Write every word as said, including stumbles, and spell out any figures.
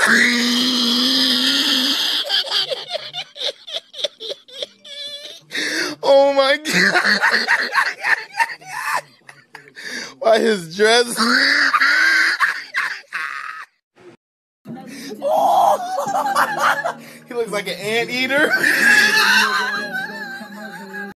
Oh my God. Why his dress? Oh. He looks like an anteater.